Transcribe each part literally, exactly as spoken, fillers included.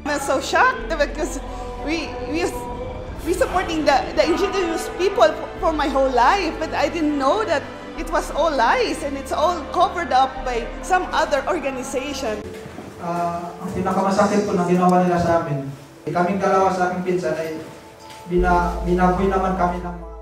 I'm so shocked because we we we supporting the the indigenous people for my whole life, but I didn't know that it was all lies and it's all covered up by some other organization. Uh, ang pinakamasakit po na ginawa nila sa amin, kaming dalawa sa aking pinsan ay bina, binaboy naman kami ng mga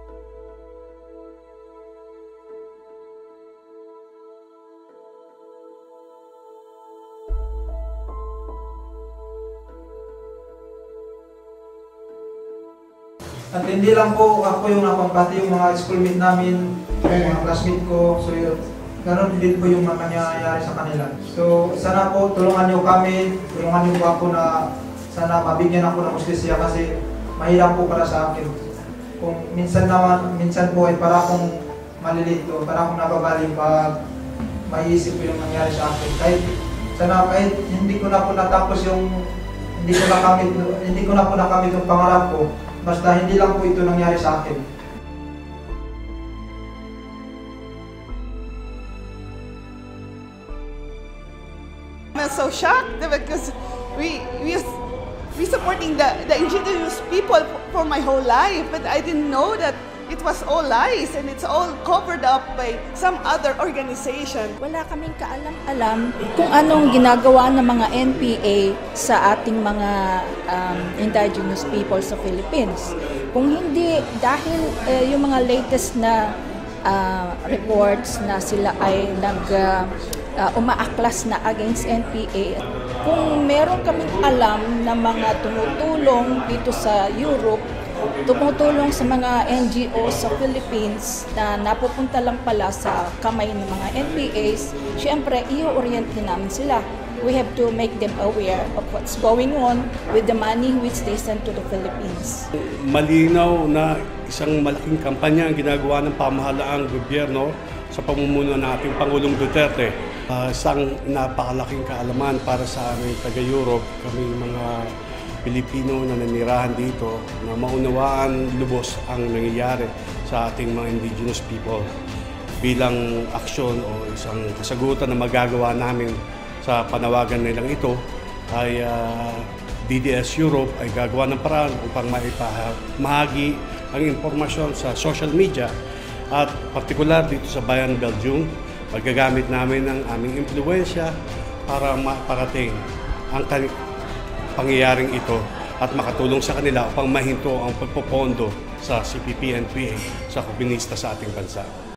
At hindi lang po ako yung napampati, yung mga schoolmate namin, yung mga classmate ko, so yun, ganoon din po yung nangyayari sa kanila. So sana po tulungan niyo kami, tulungan niyo po ako na sana mabigyan ako ng justisya kasi mahirap po para sa akin. Kung minsan naman, minsan po ay para akong malilito, para akong nababaling pag maiisip ko yung nangyari sa akin. Kahit sana kahit hindi ko na po natapos yung, hindi ko na kamit, hindi ko na po nakamit yung pangarap ko. Basta hindi lang po ito nangyari sa akin. I'm so shocked because we we we supporting the the indigenous people for my whole life, but I didn't know that it was all lies and it's all covered up by some other organization. Wala kaming kaalam-alam kung anong ginagawa ng mga N P A sa ating mga um, indigenous people sa Philippines. Kung hindi, dahil uh, yung mga latest na uh, reports na sila ay nag uh, uh, umaaklas na against N P A, kung meron kaming alam na mga tumutulong dito sa Europe, tumutulong sa mga N G O sa Philippines na napupunta lang pala sa kamay ng mga N P As, syempre, i-orient din namin sila. We have to make them aware of what's going on with the money which they send to the Philippines. Malinaw na isang malaking kampanya ang ginagawa ng pamahalaang gobyerno sa pamumuno ng ating Pangulong Duterte. Uh, isang napakalaking kaalaman para sa aming taga-Europe, kami mga Pilipino na nanirahan dito, na maunawaan lubos ang nangyayari sa ating mga indigenous people bilang aksyon o isang kasagutan na magagawa namin sa panawagan nilang ito ay uh, D D S Europe ay gagawa ng paraan upang maipahagi ang impormasyon sa social media at partikular dito sa Bayan Belgium. Magagamit namin ang aming impluensya para maparating ang pangyayaring ito at makatulong sa kanila upang mahinto ang pagpopondo sa C P P N P A sa komunista sa ating bansa.